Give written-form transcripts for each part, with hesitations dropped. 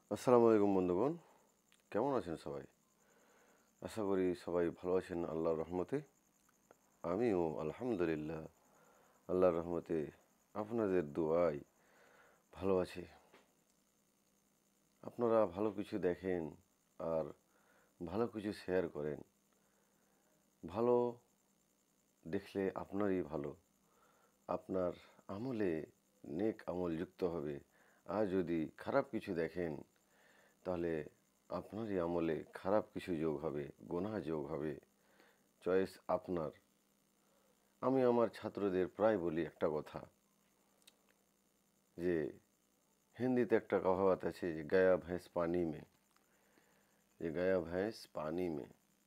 আসসালামু আলাইকুম বন্ধুগণ, কেমন আছেন সবাই? আশা করি সবাই ভালো আছেন আল্লাহর রহমতে। আমিও আলহামদুলিল্লাহ আল্লাহর রহমতে আপনাদের দোয়ায় ভালো আছি। আপনারা ভালো কিছু দেখেন আর ভালো কিছু শেয়ার করেন। ভালো দেখলে আপনারই ভালো, আপনার আমলে নেক আমল যুক্ত হবে। আর যদি খারাপ কিছু দেখেন তাহলে আপনারই আমলে খারাপ কিছু যোগ হবে, গুনাহ যোগ হবে। চয়েস আপনার। আমি আমার ছাত্রদের প্রায় বলি একটা কথা, যে হিন্দিতে একটা কহাবত আছে যে গায়া ভैंस পানি মে, যে গায়া ভैंस পানি মে।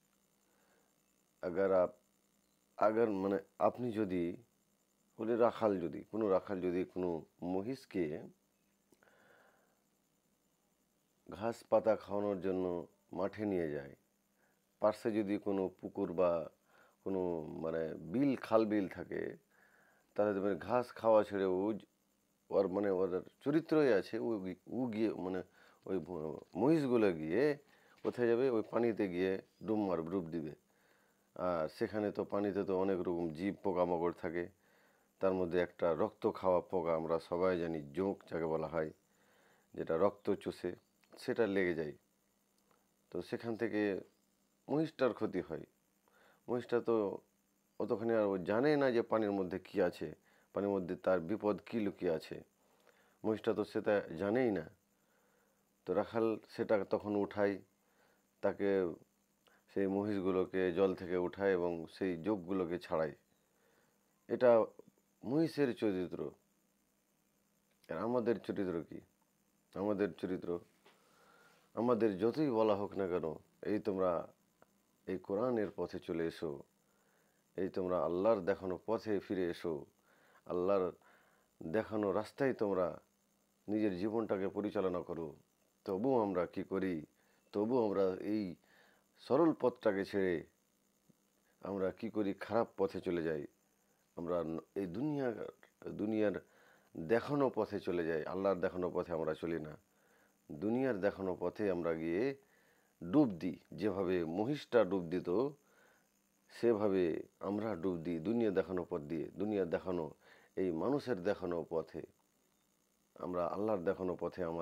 আগার মানে আপনি যদি কোনো রাখাল যদি কোনো মহিষকে ঘাস পাতা খাওয়ানোর জন্য মাঠে নিয়ে যায়, পার্শ্বে যদি কোনো পুকুর বা কোনো খাল বিল থাকে, তাহলে দেখবেন ঘাস খাওয়া ছেড়ে ওর চরিত্রই আছে, ও গিয়ে ওই মহিষগুলো গিয়ে কোথায় যাবে? ওই পানিতে গিয়ে ডুব দিবে। আর সেখানে তো পানিতে তো অনেক রকম জীব পোকামাকড় থাকে। তার মধ্যে একটা রক্ত খাওয়া পোকা, আমরা সবাই জানি জোঁক যাকে বলা হয়, যেটা রক্ত চুষে, সেটা লেগে যায়। তো সেখান থেকে মহিষটার ক্ষতি হয়। মহিষটা তো অতখানি আর ও জানে না যে পানির মধ্যে কি আছে, পানির মধ্যে তার বিপদ কী লুকিয়ে আছে। মহিষটা তো সেটা জানেই না। তো রাখাল সেটা তখন উঠায়, তাকে সেই মহিষগুলোকে জল থেকে উঠায় এবং সেই জোকগুলোকে ছাড়ায়। এটা মহিষের চরিত্র। আর আমাদের চরিত্র কি? আমাদের যতই বলা হোক না কেন, এই কোরআনের পথে চলে এসো, এই তোমরা আল্লাহর দেখানো পথে ফিরে এসো, আল্লাহর দেখানো রাস্তায় তোমরা নিজের জীবনটাকে পরিচালনা করো। তবুও আমরা কি করি? তবুও আমরা এই সরল পথটাকে ছেড়ে আমরা কি করি? খারাপ পথে চলে যাই। আমরা এই দুনিয়ার দেখানো পথে চলে যাই, আল্লাহর দেখানো পথে আমরা চলি না। দুনিয়ার দেখানো পথে আমরা গিয়ে ডুব দিই। যেভাবে মহিষটা ডুব দিত, সেভাবে আমরা ডুব দিই দুনিয়া দেখানো পথ দিয়ে। দুনিয়ার দেখানো এই মানুষের দেখানো পথে আমরা আল্লাহর দেখানো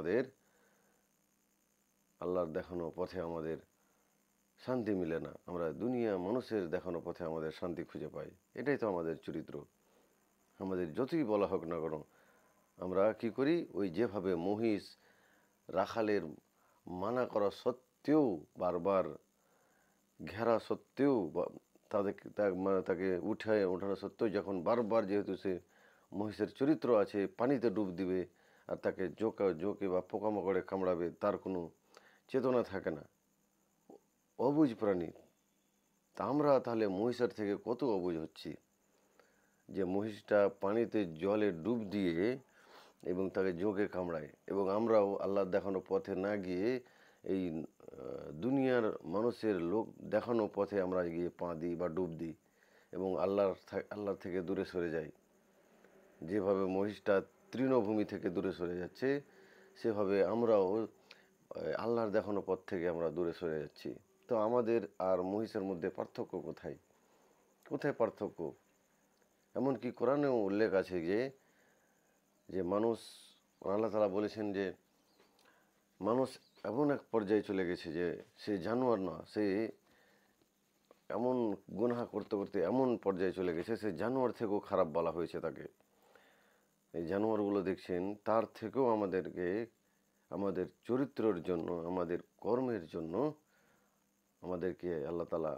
পথে আমাদের শান্তি মিলে না। আমরা দুনিয়া মানুষের দেখানো পথে আমাদের শান্তি খুঁজে পাই। এটাই তো আমাদের চরিত্র। আমাদের যতই বলা হোক না কেন, আমরা কি করি? ওই যেভাবে মহিষ রাখালের মানা করা সত্ত্বেও, বারবার ঘেরা সত্ত্বেও, তাকে ওঠানো সত্ত্বেও, যখন বারবার, যেহেতু সে মহিষের চরিত্র আছে, পানিতে ডুব দিবে আর তাকে জোকে বা পোকামাকড়ে কামড়াবে, তার কোনো চেতনা থাকে না, অবুঝ প্রাণী। তা আমরা তাহলে মহিষের থেকে কত অবুঝ হচ্ছি, যে মহিষটা পানিতে জলে ডুব দিয়ে এবং তাকে জোকে কামড়ায়, এবং আমরাও আল্লাহর দেখানো পথে না গিয়ে এই দুনিয়ার মানুষের লোক দেখানো পথে আমরা গিয়ে পা দিই বা ডুব দিই এবং আল্লাহর থেকে দূরে সরে যাই। যেভাবে মহিষটা তৃণভূমি থেকে দূরে সরে যাচ্ছে, সেভাবে আমরাও আল্লাহর দেখানো পথ থেকে আমরা দূরে সরে যাচ্ছি। তো আমাদের আর মহিষের মধ্যে পার্থক্য কোথায়? কোথায় পার্থক্য? এমনকি কোরআনেও উল্লেখ আছে যে মানুষ, আল্লাহ তাআলা বলেছেন যে মানুষ এমন এক পর্যায়ে চলে গেছে যে সে জানোয়ার না, সে এমন গুনাহ করতে করতে এমন পর্যায়ে চলে গেছে, সে জানোয়ার থেকেও খারাপ বলা হয়েছে তাকে। এই জানোয়ারগুলো দেখছেন, তার থেকেও আমাদের চরিত্রের জন্য, আমাদের কর্মের জন্য আমাদেরকে আল্লাহ তাআলা,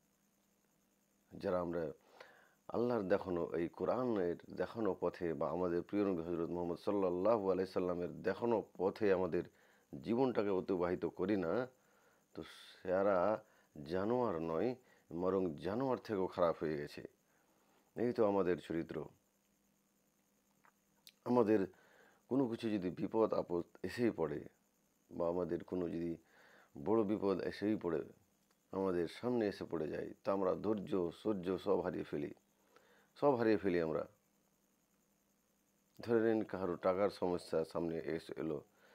যারা আমরা আল্লাহর দেখানো এই কোরআনের দেখানো পথে বা আমাদের প্রিয় নবী হযরত মুহাম্মদ সাল্লাল্লাহু আলাইহি সাল্লামের দেখানো পথে আমাদের জীবনটাকে অতিবাহিত করি না, তো সেরা জানোয়ার নয়, বরং জানোয়ার থেকেও খারাপ হয়ে গেছে। এই তো আমাদের চরিত্র। আমাদের কোনো কিছু যদি বিপদ আপদ এসেই পড়ে, বা আমাদের কোনো যদি বড় বিপদ এসেই পড়ে, আমাদের সামনে এসে পড়ে যায়, তা আমরা ধৈর্য সহ্য সব হারিয়ে ফেলি আমরা। ধরে নিন কারো টাকার সমস্যা সামনে এলো,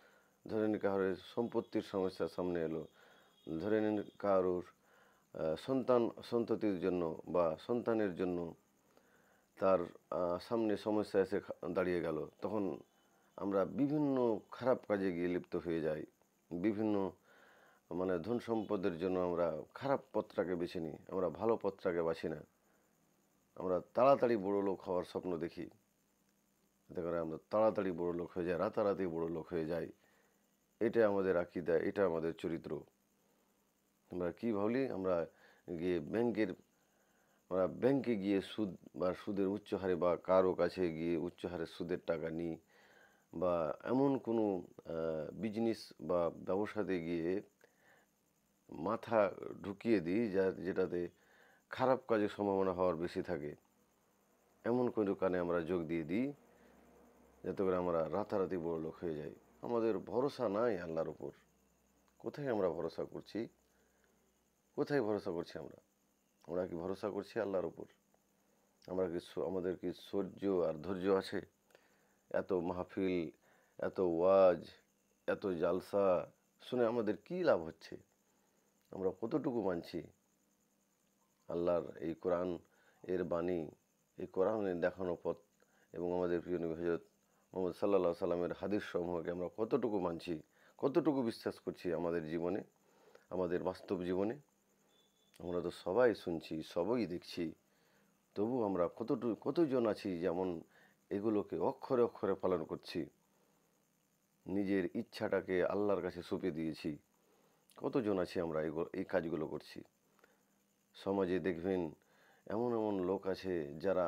ধরে নিন কারোর সম্পত্তির সমস্যা সামনে এলো, ধরে নিন কারোর সন্ততির জন্য বা সন্তানের জন্য তার সামনে সমস্যা এসে দাঁড়িয়ে গেল, তখন আমরা বিভিন্ন খারাপ কাজে গিয়ে লিপ্ত হয়ে যাই। বিভিন্ন ধন সম্পদের জন্য আমরা খারাপ পথটাকে বেছে নিই, আমরা ভালো পথটাকে বাছি না। আমরা তাড়াতাড়ি বড় লোক হওয়ার স্বপ্ন দেখি, এতে করে আমরা তাড়াতাড়ি বড় লোক হয়ে যাই, রাতারাতি বড় লোক হয়ে যাই। এটা আমাদের আকীদা, এটা আমাদের চরিত্র। আমরা কী ভাবলি, গিয়ে ব্যাংকে গিয়ে সুদ বা সুদের উচ্চ হারে, বা কারো কাছে গিয়ে উচ্চ হারে সুদের টাকা নিই, বা এমন কোনো বিজনেস বা ব্যবসাতে গিয়ে মাথা ঢুকিয়ে দিই যেটাতে খারাপ কাজের সম্ভাবনা হওয়ার বেশি থাকে। এমন কোনো কানে আমরা যোগ দিয়ে দিই যাতে করে আমরা রাতারাতি বড় লোক হয়ে যাই। আমাদের ভরসা নাই আল্লাহর উপর। কোথায় আমরা ভরসা করছি? কোথায় ভরসা করছি আমরা? আমরা কি ভরসা করছি আল্লাহর উপর? আমাদের কি সহ্য আর ধৈর্য আছে? এত মাহফিল, এত ওয়াজ, এত জালসা শুনে আমাদের কি লাভ হচ্ছে? আমরা কতটুকু মানছি আল্লাহর এই কোরআন এর বাণী, এই কোরআনের দেখানো পথ এবং আমাদের প্রিয় নবী হযরত মুহাম্মদ সাল্লাল্লাহু সাল্লামের হাদিস সমূহকে আমরা কতটুকু মানছি, কতটুকু বিশ্বাস করছি আমাদের জীবনে, আমাদের বাস্তব জীবনে? আমরা তো সবাই শুনছি, সবই দেখছি, তবু আমরা কতজন আছি যেমন এগুলোকে অক্ষরে অক্ষরে পালন করছি, নিজের ইচ্ছাটাকে আল্লাহর কাছে সঁপে দিয়েছি? কতজন আছি আমরা এই কাজগুলো করছি? সমাজে দেখবেন এমন এমন লোক আছে যারা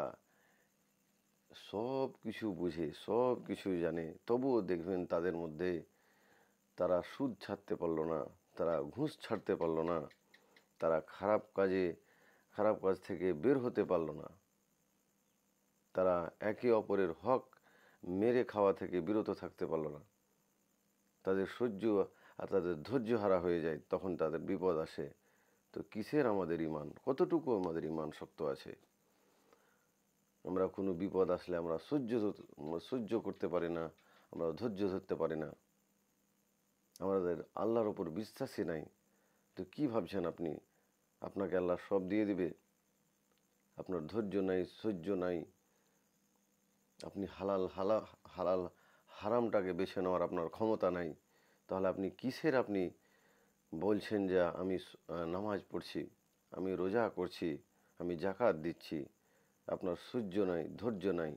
সব কিছু বুঝে, সব কিছু জানে, তবুও দেখবেন তাদের মধ্যে তারা সুদ ছাড়তে পারলো না, তারা ঘুষ ছাড়তে পারলো না, তারা খারাপ কাজ থেকে বের হতে পারলো না, তারা একে অপরের হক মেরে খাওয়া থেকে বিরত থাকতে পারলো না। তাদের সহ্য আর তাদের ধৈর্য হারা হয়ে যায়, তখন তাদের বিপদ আসে। তো কিসের আমাদের ইমান? কতটুকু আমাদের ইমান শক্ত আছে? আমরা কোনো বিপদ আসলে আমরা সহ্য করতে পারি না, আমরা ধৈর্য ধরতে পারি না, আমাদের আল্লাহর ওপর বিশ্বাসই নাই। তো কি ভাবছেন আপনি আপনাকে আল্লাহ সব দিয়ে দিবে? আপনার ধৈর্য নাই, সহ্য নাই, আপনি হালাল হারামটাকে বেছে নেওয়ার আপনার ক্ষমতা নাই, তাহলে আপনি বলছেন যে আমি নামাজ পড়ছি, আমি রোজা করছি, আমি জাকাত দিচ্ছি, আপনার সহ্য নাই, ধৈর্য নাই,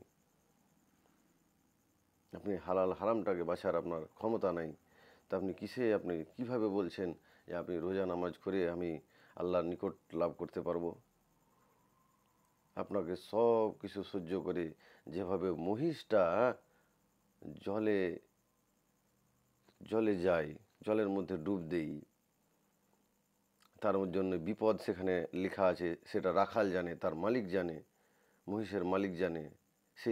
আপনি হালাল হারামটাকে বাছার আপনার ক্ষমতা নাই, তা আপনি কিভাবে বলছেন যে আপনি রোজা নামাজ করে আমি আল্লাহর নিকট লাভ করতে পারবো? আপনাকে সব কিছু সহ্য করে, যেভাবে মহিষটা জলে জলে যায়, জলের মধ্যে ডুব দেই, তার জন্য বিপদ সেখানে লেখা আছে, সেটা রাখাল জানে, তার মালিক জানে, মহিষের মালিক জানে। সেই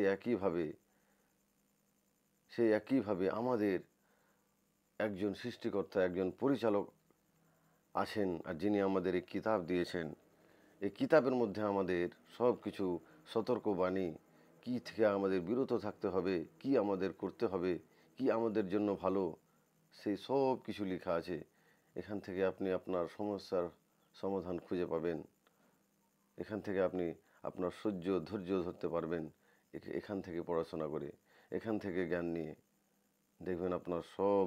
একইভাবে আমাদের একজন সৃষ্টিকর্তা, একজন পরিচালক আছেন, আর যিনি আমাদের এই কিতাব দিয়েছেন। এই কিতাবের মধ্যে আমাদের সব কিছু সতর্কবাণী, কি থেকে আমাদের বিরত থাকতে হবে, কি আমাদের করতে হবে, কি আমাদের জন্য ভালো, সেই সব কিছু লেখা আছে। এখান থেকে আপনি আপনার সমস্যার সমাধান খুঁজে পাবেন। এখান থেকে আপনি আপনার ধৈর্য ধরতে পারবেন। এখান থেকে পড়াশোনা করে, এখান থেকে জ্ঞান নিয়ে দেখবেন আপনার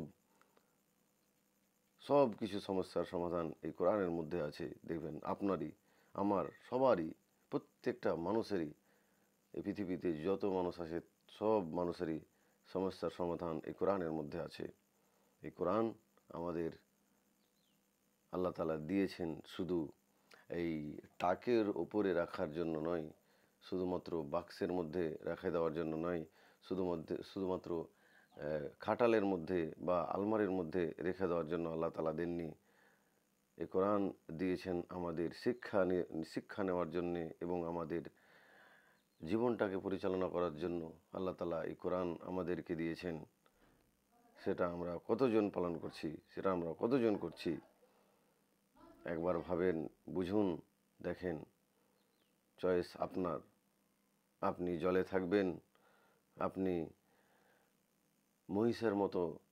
সব কিছু সমস্যার সমাধান এই কোরআনের মধ্যে আছে। দেখবেন আপনারই, আমার, সবারই, প্রত্যেকটা মানুষেরই, এই পৃথিবীতে যত মানুষ আছে সব মানুষেরই সমস্যার সমাধান এই কোরআনের মধ্যে আছে। এই কোরআন আমাদের আল্লাহ তাআলা দিয়েছেন শুধু এই তাকের ওপরে রাখার জন্য নয়, শুধুমাত্র বাক্সের মধ্যে রেখে দেওয়ার জন্য নয়, শুধুমাত্র খাটালের মধ্যে বা আলমারির মধ্যে রেখে দেওয়ার জন্য আল্লাহ তাআলা দেননি। এই কোরআন দিয়েছেন আমাদের শিক্ষা নেওয়ার জন্যে এবং আমাদের জীবনটাকে পরিচালনা করার জন্য আল্লাহ তাআলা এই কোরআন আমাদেরকে দিয়েছেন। সেটা আমরা কতজন পালন করছি, সেটা আমরা কতজন করছি? একবার ভাবেন, বুঝুন, দেখেন, চয়েস আপনার। আপনি জলে থাকবেন, আপনি মহিষের মতো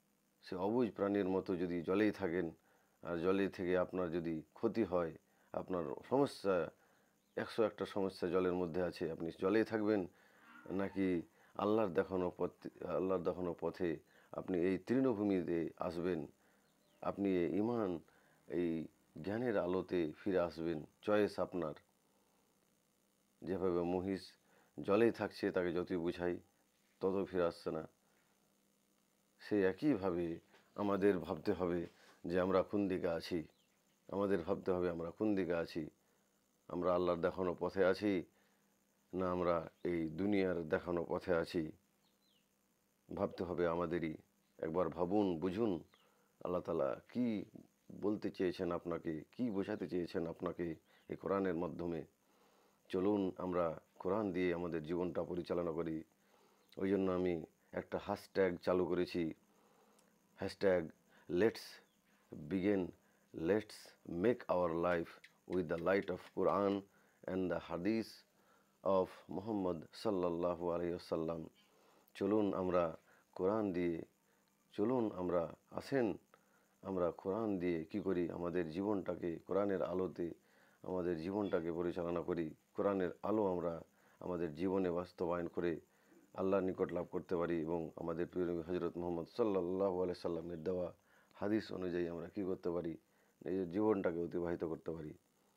সে অবুঝ প্রাণীর মতো যদি জলেই থাকেন, আর জলে থেকে আপনার যদি ক্ষতি হয়, আপনার সমস্যা 101টা সমস্যা জলের মধ্যে আছে, আপনি জলেই থাকবেন নাকি আল্লাহর দেখানো পথে আপনি এই তৃণভূমিতে আসবেন, আপনি এই ঈমান, এই জ্ঞানের আলোতে ফিরে আসবেন। চয়েস আপনার। যেভাবে মহিষ জলেই থাকছে, তাকে যতই বুঝাই তত ফিরে আসছে না, সেই একইভাবে আমাদের ভাবতে হবে যে আমরা কোন দিকে আছি। আমাদের ভাবতে হবে আমরা কোন দিকে আছি। আমরা আল্লাহর দেখানো পথে আছি, না আমরা এই দুনিয়ার দেখানো পথে আছি। ভাবতে হবে আমাদেরই। একবার ভাবুন, বুঝুন আল্লাহ তাআলা কি বলতে চেয়েছেন আপনাকে, কি বোঝাতে চেয়েছেন আপনাকে এই কোরআনের মাধ্যমে। চলুন আমরা কোরআন দিয়ে আমাদের জীবনটা পরিচালনা করি। ওই জন্য আমি একটা হ্যাশট্যাগ চালু করেছি, hashtag let's begin, let's make our life with the light of Quran and the hadith of Muhammad সাল্লাল্লাহু আলাইহি ওয়াসাল্লাম। চলুন আমরা কোরআন দিয়ে, চলুন আমরা আসেন আমরা কোরআন দিয়ে কি করি, আমাদের জীবনটাকে কোরআনের আলোতে আমাদের জীবনটাকে পরিচালনা করি। কোরআনের আলো আমরা আমাদের জীবনে বাস্তবায়ন করে আল্লাহর নিকট লাভ করতে পারি এবং আমাদের প্রিয় নবী হযরত মুহাম্মদ সাল্লাল্লাহু আলাইহি সাল্লামের দেওয়া হাদিস অনুযায়ী আমরা কি করতে পারি, নিজের জীবনটাকে অতিবাহিত করতে পারি।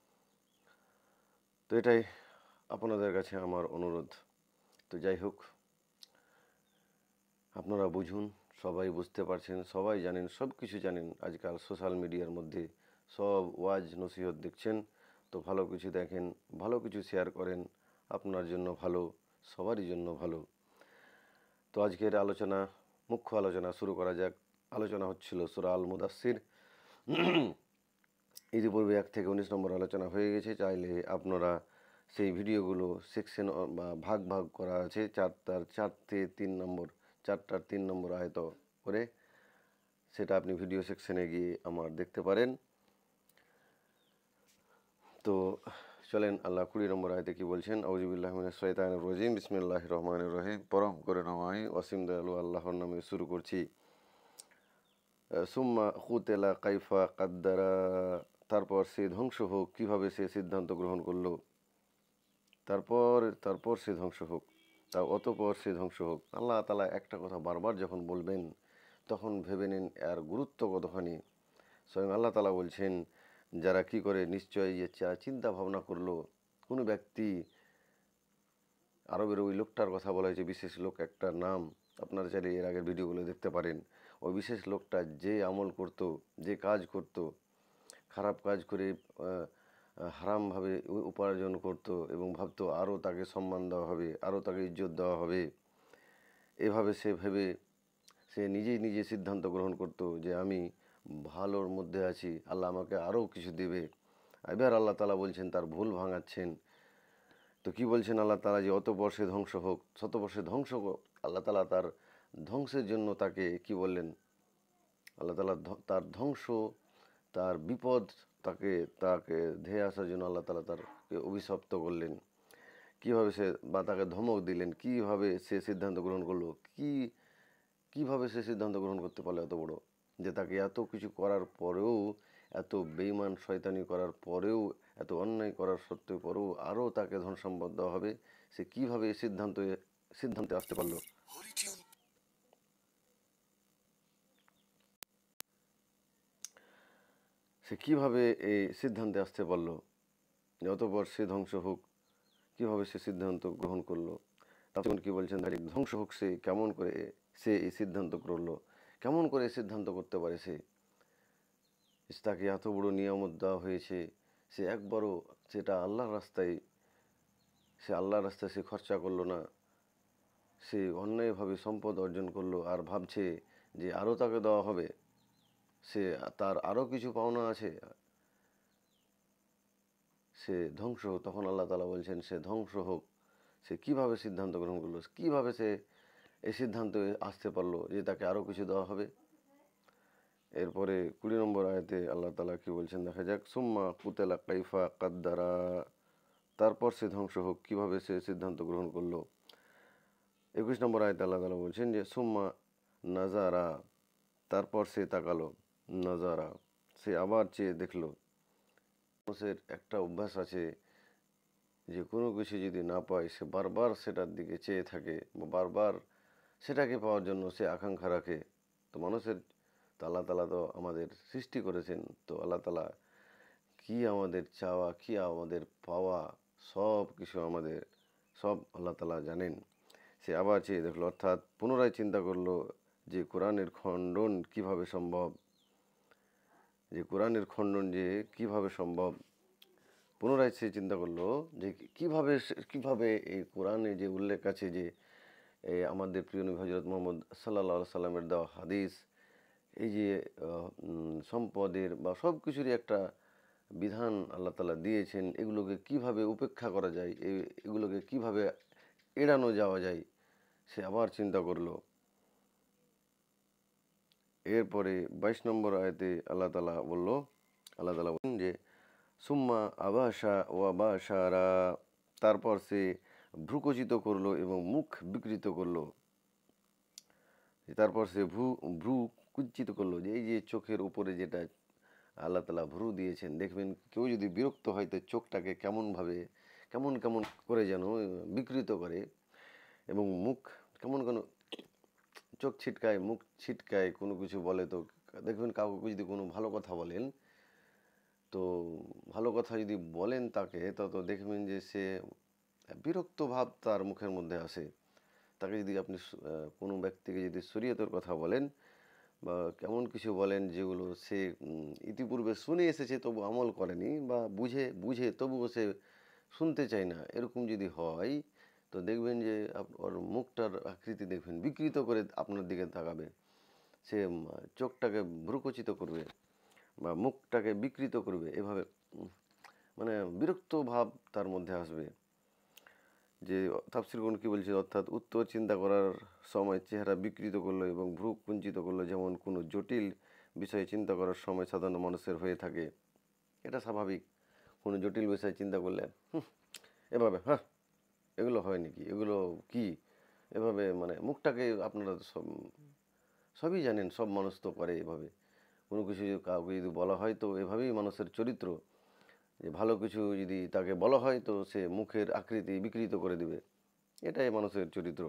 তো এটাই আপনাদের কাছে আমার অনুরোধ। তো যাই হোক, আপনারা বুঝুন, সবাই বুঝতে পারছেন, সবাই জানেন, সব কিছু জানেন। আজকাল সোশ্যাল মিডিয়ার মধ্যে সব ওয়াজ নসিহত দেখছেন, তো ভালো কিছু দেখেন, ভালো কিছু শেয়ার করেন, আপনার জন্য ভালো, সবারই জন্য ভালো। তো আজকের আলোচনা, মুখ্য আলোচনা শুরু করা যাক। আলোচনা হচ্ছিল সূরা আল মুদাসসির। ইতিপূর্বে 1 থেকে 19 নম্বর আলোচনা হয়ে গেছে। চাইলে আপনারা সেই ভিডিওগুলো সেকশন বা ভাগ ভাগ করা আছে, 4টার 3 নম্বর আয়ত করে, সেটা আপনি ভিডিও সেকশনে গিয়ে আমার দেখতে পারেন। তো চলেন আল্লাহ 20 নম্বর আয়তে কি বলছেন। আউযু বিল্লাহি মিনাশ শাইতানির রাজিম, বিসমিল্লাহির রহমানির রহিম। পরম করুণাময় অসীম দয়ালু আল্লাহর নামে শুরু করছি। সুম্মা কুতিলা কাইফা কাদ্দারা, তারপর সে ধ্বংস হোক, কিভাবে সে সিদ্ধান্ত গ্রহণ করলো। তারপর সে ধ্বংস হোক, অতঃপর সে ধ্বংস হোক। আল্লাহ তাআলা একটা কথা বারবার যখন বলবেন, তখন ভেবে নিন এর গুরুত্ব কতখানি। স্বয়ং আল্লাহ তাআলা বলছেন, যারা কি করে, নিশ্চয়ই যে চিন্তা ভাবনা করলো। কোনো ব্যক্তি, আরবের ওই লোকটার কথা বলা হয়েছে, বিশেষ লোক, একটা নাম, আপনারা চাইলে এর আগের ভিডিওগুলো দেখতে পারেন। ওই বিশেষ লোকটা যে আমল করত, যে কাজ করত, খারাপ কাজ করে হারামভাবে উপার্জন করত এবং ভাবতো আরও তাকে সম্মান দেওয়া হবে, আরও তাকে ইজ্জত দেওয়া হবে। এভাবে সে ভেবে সে নিজে সিদ্ধান্ত গ্রহণ করত যে আমি ভালোর মধ্যে আছি, আল্লাহ আমাকে আরও কিছু দেবে। এবার আল্লাহ তাআলা বলছেন, তার ভুল ভাঙাচ্ছেন। তো কি বলছেন আল্লাহ তাআলা, যে অতঃপর সে ধ্বংস হোক, শতপর সে ধ্বংস হোক। আল্লাহ তাআলা তার ধ্বংসের জন্য তাকে কি বললেন, আল্লাহ তাআলা তার ধ্বংস, তার বিপদ, তাকে তাকে ধেয়ে আসার জন্য আল্লাহ তাআলা তাকে অভিশপ্ত করলেন। কীভাবে সে, বা তাকে ধমক দিলেন, কীভাবে সে সিদ্ধান্ত গ্রহণ করলো, কীভাবে সে সিদ্ধান্ত গ্রহণ করতে পারলো এত বড়, যে তাকে এত কিছু করার পরেও, এত বেঈমান শয়তানি করার পরেও, এত অন্যায় করার সত্ত্বেও পরেও আরও তাকে ধন সম্পদ দেওয়া হবে। সে কীভাবে এই সিদ্ধান্তে আসতে পারলো। সে কীভাবে এই সিদ্ধান্তে আসতে পারলো যে অতঃপর সে ধ্বংস হোক, কীভাবে সে সিদ্ধান্ত গ্রহণ করলো। তখন কি বলছেন, ধ্বংস হোক সে, কেমন করে সে এই সিদ্ধান্ত করলো, কেমন করে সিদ্ধান্ত করতে পারে সে। তাকে এত বড় নিয়ামত দেওয়া হয়েছে, সে একবারও সেটা আল্লাহর রাস্তায় সে খরচা করলো না। সে অন্যায়ভাবে সম্পদ অর্জন করলো আর ভাবছে যে আরও তাকে দেওয়া হবে, সে তার আরও কিছু পাওনা আছে, সে ধ্বংস হোক। তখন আল্লাহ তাআলা বলছেন সে ধ্বংস হোক। সে কীভাবে সিদ্ধান্ত গ্রহণ করলো, কীভাবে সে এই সিদ্ধান্তে আসতে পারলো যে তাকে আরও কিছু দেওয়া হবে। এরপরে 20 নম্বর আয়াতে আল্লাহ তাআলা কি বলছেন দেখা যাক। সুম্মা কুতিলা কাইফা কাদ্দারা, তারপর সে ধ্বংস হোক, কীভাবে সে সিদ্ধান্ত গ্রহণ করলো। 21 নম্বর আয়াতে আল্লাহ তাআলা বলছেন যে সুম্মা নাজারা, তারপর সে তাকালো, নাজারা, সে আবার চেয়ে দেখলো। মানুষের একটা অভ্যাস আছে যে কোনো কিছু যদি না পায় সে বারবার সেটার দিকে চেয়ে থাকে বা বারবার সেটাকে পাওয়ার জন্য সে আকাঙ্ক্ষা রাখে। তো মানুষের তো আল্লাহ তালা তো আমাদের সৃষ্টি করেছেন, তো আল্লাহ তালা কি আমাদের চাওয়া কি আমাদের পাওয়া সব কিছু আমাদের সব আল্লাহ তালা জানেন। সে আবার চেয়ে দেখলো, অর্থাৎ পুনরায় চিন্তা করলো যে কোরআনের খণ্ডন কিভাবে সম্ভব, যে কোরআনের খণ্ডন যে কিভাবে সম্ভব। পুনরায় সে চিন্তা করলো যে কিভাবে এই কোরআনে যে উল্লেখ আছে যে আমাদের প্রিয় নবী হজরত মোহাম্মদ সাল্লাল্লাহু সাল্লামের দেওয়া হাদিস, এই যে সম্পদের বা সব কিছুরই একটা বিধান আল্লাহ তালা দিয়েছেন, এগুলোকে কিভাবে উপেক্ষা করা যায়, এগুলোকে কিভাবে এড়ানো যাওয়া যায়, সে আবার চিন্তা করলো। এরপরে 22 নম্বর আয়াতে আল্লাহ তালা বললেন যে সুম্মা আবাসা ওয়া বাসারা, তারপর সে ভ্রুকুচিত করলো এবং মুখ বিকৃত করলো। তারপর সে ভ্রু কুঞ্চিত করলো, যে এই যে চোখের উপরে যেটা আল্লাহ তালা ভ্রু দিয়েছেন, দেখবেন কেউ যদি বিরক্ত হয় তো চোখটাকে কেমন কেমন করে যেন বিকৃত করে এবং মুখ কেমন চোখ ছিটকায়, মুখ ছিটকায়, কোনো কিছু বলে তো দেখবেন কাউকে যদি কোনো ভালো কথা বলেন, তো ভালো কথা যদি বলেন তাকে তো দেখবেন যে সে বিরক্ত ভাব তার মুখের মধ্যে আসে। তাকে যদি আপনি কোনো ব্যক্তিকে যদি শরীয়তের কথা বলেন বা কেমন কিছু বলেন যেগুলো সে ইতিপূর্বে শুনে এসেছে তবু আমল করেনি বা বুঝে তবুও সে শুনতে চায় না, এরকম যদি হয় তো দেখবেন যে ওর মুখটার আকৃতি দেখবেন বিকৃত করে আপনার দিকে তাকাবে। সে চোখটাকে ভ্রুকুচিত করবে বা মুখটাকে বিকৃত করবে, এভাবে মানে বিরক্ত ভাব তার মধ্যে আসবে। যে তাফসীরগণ কি বলছে, অর্থাৎ উত্তর চিন্তা করার সময় চেহারা বিকৃত করলো এবং ভ্রু কুঞ্চিত করলো, যেমন কোনো জটিল বিষয়ে চিন্তা করার সময় সাধারণ মানুষের হয়ে থাকে। এটা স্বাভাবিক, কোনো জটিল বিষয়ে চিন্তা করলে এভাবে হ্যাঁ এগুলো হয় নাকি, এগুলো কি, এভাবে মানে মুখটাকে আপনারা সবই জানেন, সব মানুষ তো করে এভাবে। কোনো কিছু কাউকে যদি বলা হয় তো এভাবেই মানুষের চরিত্র, যে ভালো কিছু যদি তাকে বলা হয় তো সে মুখের আকৃতি বিকৃত করে দিবে, এটাই মানুষের চরিত্র।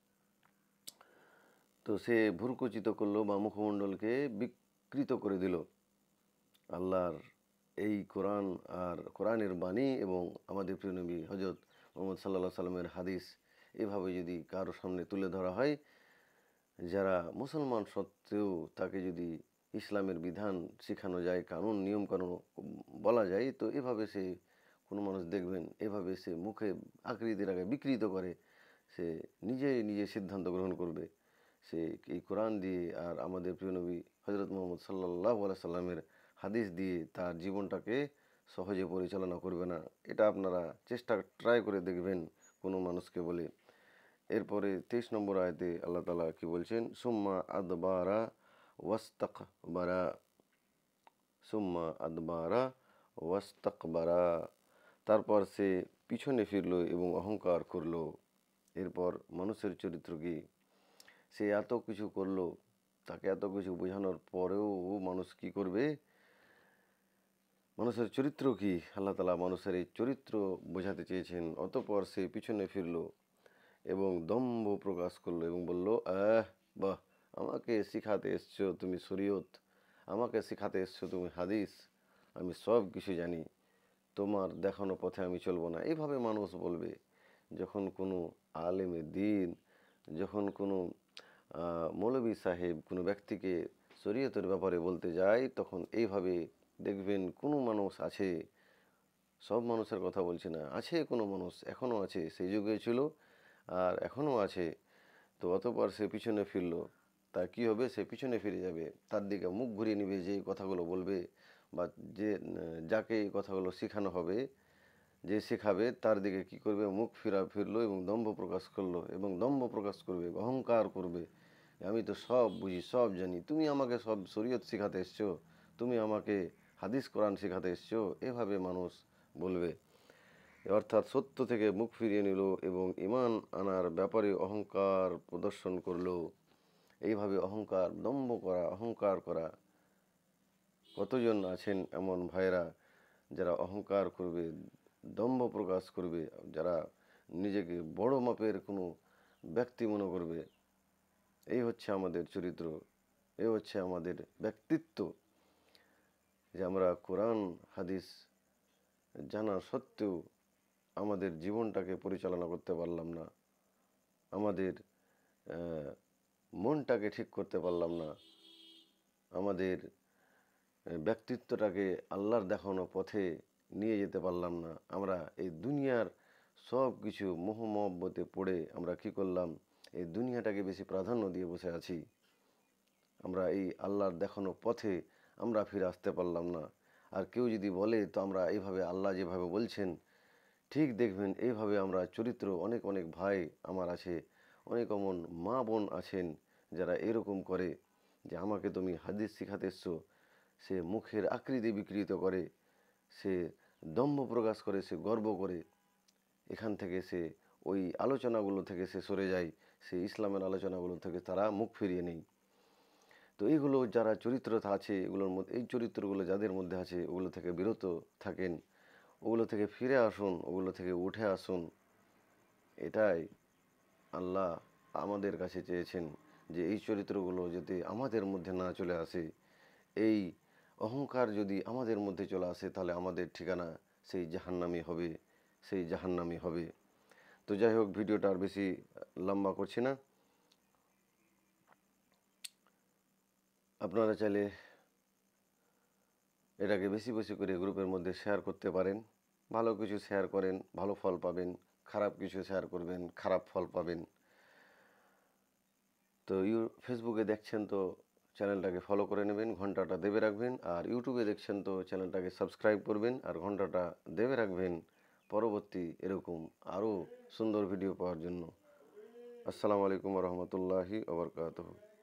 তো সে ভ্রুকুচিত করলো বা মুখমণ্ডলকে বিকৃত করে দিল। আল্লাহর এই কোরআন আর কোরআনের বাণী এবং আমাদের প্রিয় নবী হজরত মোহাম্মদ সাল্লাল্লাহু সাল্লামের হাদিস এভাবে যদি কারো সামনে তুলে ধরা হয়, যারা মুসলমান সত্ত্বেও তাকে যদি ইসলামের বিধান শেখানো যায়, কানুন নিয়ম কানুন বলা যায়, তো এভাবে সে কোনো মানুষ দেখবেন এভাবে সে মুখে আকৃতির আগে বিকৃত করে, সে নিজে সিদ্ধান্ত গ্রহণ করবে। সে এই কোরআন দিয়ে আর আমাদের প্রিয় নবী হজরত মোহাম্মদ সাল্লাল্লাহু আলাইহি সাল্লামের হাদিস দিয়ে তার জীবনটাকে সহজে পরিচালনা করবে না। এটা আপনারা ট্রাই করে দেখবেন কোনো মানুষকে বলে। এরপরে 23 নম্বর আয়াতে আল্লাহ তাআলা কি বলছেন, সুম্মা আদবারা ওয়াস্তাকবারা, সুম্মা আদবারা ওয়াস্তাকবারা, তারপর সে পিছনে ফিরলো এবং অহংকার করলো। এরপর মানুষের চরিত্র কি, সে এত কিছু করলো, তাকে এত কিছু বোঝানোর পরেও মানুষ কি করবে, মানুষের চরিত্র কি, আল্লাহ তাআলা মানুষের এই চরিত্র বোঝাতে চেয়েছেন। অতঃপর সে পিছনে ফিরলো এবং দম্ভ প্রকাশ করলো এবং বলল, বাহ, আমাকে শিখাতে এসছো তুমি শরীয়ত, আমাকে শিখাতে এসছো তুমি হাদিস, আমি সব কিছু জানি, তোমার দেখানো পথে আমি চলবো না। এইভাবে মানুষ বলবে যখন কোনো আলেমে দ্বীন, যখন কোনো মৌলভী সাহেব কোনো ব্যক্তিকে শরীয়তের ব্যাপারে বলতে যায়, তখন এইভাবে দেখবেন কোনো মানুষ আছে, সব মানুষের কথা বলছি না, আছে কোনো মানুষ এখনও আছে, সেই যুগে ছিল আর এখনও আছে। তো অতঃপর সে পিছনে ফিরলো, তা কি হবে, সে পিছনে ফিরে যাবে, তার দিকে মুখ ঘুরিয়ে নেবে যে কথাগুলো বলবে বা যে যাকে এই কথাগুলো শেখানো হবে, যে শেখাবে তার দিকে কি করবে, মুখ ফিরলো এবং দম্ভ প্রকাশ করলো এবং দম্ভ প্রকাশ করবে, অহংকার করবে, আমি তো সব বুঝি, সব জানি, তুমি আমাকে সব শরীয়ত শেখাতে এসছো, তুমি আমাকে হাদিস কোরআন শেখাতে এসছো, এভাবে মানুষ বলবে। অর্থাৎ সত্য থেকে মুখ ফিরিয়ে নিল এবং ঈমান আনার ব্যাপারে অহংকার প্রদর্শন করলো। এইভাবে অহংকার, দম্ভ করা, অহংকার করা। কতজন আছেন এমন ভাইরা যারা অহংকার করবে, দম্ভ প্রকাশ করবে, যারা নিজেকে বড় মাপের কোনো ব্যক্তি মনে করবে। এই হচ্ছে আমাদের চরিত্র, এই হচ্ছে আমাদের ব্যক্তিত্ব, যে আমরা কোরআন হাদিস জানা সত্ত্বেও আমাদের জীবনটাকে পরিচালনা করতে পারলাম না, আমাদের মনটাকে ঠিক করতে পারলাম না, আমাদের ব্যক্তিত্বটাকে আল্লাহর দেখানো পথে নিয়ে যেতে পারলাম না। আমরা এই দুনিয়ার সব কিছু মোহ মহব্বতে পড়ে আমরা কি করলাম, এই দুনিয়াটাকে বেশি প্রাধান্য দিয়ে বসে আছি। আমরা এই আল্লাহর দেখানো পথে আমরা ফিরে আসতে পারলাম না। আর কেউ যদি বলে তো আমরা এইভাবে আল্লাহ যেভাবে বলছেন ঠিক দেখবেন, এইভাবে আমরা চরিত্র অনেক অনেক ভাই আমার আছে, অনেক অমন মা বোন আছেন যারা এরকম করে যে আমাকে তুমি হাদিস শিখাতে এসছো। সে মুখের আকৃতি বিকৃত করে, সে দম্ভ প্রকাশ করে, সে গর্ব করে, এখান থেকে সে ওই আলোচনাগুলো থেকে সে সরে যায়, সে ইসলামের আলোচনাগুলো থেকে তারা মুখ ফিরিয়ে নেয়। তো এইগুলো যারা চরিত্র আছে এগুলোর মধ্যে, এই চরিত্রগুলো যাদের মধ্যে আছে ওগুলো থেকে বিরত থাকেন, ওগুলো থেকে ফিরে আসুন, ওগুলো থেকে উঠে আসুন। এটাই আল্লাহ আমাদের কাছে চেয়েছেন, যে এই চরিত্রগুলো যাতে আমাদের মধ্যে না চলে আসে। এই অহংকার যদি আমাদের মধ্যে চলে আসে তাহলে আমাদের ঠিকানা সেই জাহান্নামী হবে, সেই জাহান্নামী হবে। তো যাই হোক, ভিডিওটা আর বেশি লম্বা করছি না। আপনারা চাইলে এটাকে বেশি বেশি করে গ্রুপের মধ্যে শেয়ার করতে পারেন। ভালো কিছু শেয়ার করেন, ভালো ফল পাবেন। খারাপ কিছু শেয়ার করবেন, খারাপ ফল পাবেন। তো ফেসবুকে দেখছেন তো চ্যানেলটাকে ফলো করে নেবেন, ঘন্টাটা দেবে রাখবেন। আর ইউটিউবে দেখছেন তো চ্যানেলটাকে সাবস্ক্রাইব করবেন আর ঘন্টাটা দেবে রাখবেন পরবর্তী এরকম আরও সুন্দর ভিডিও পাওয়ার জন্য। আসসালামু আলাইকুম রহমতুল্লাহি ওবরকাতুহু।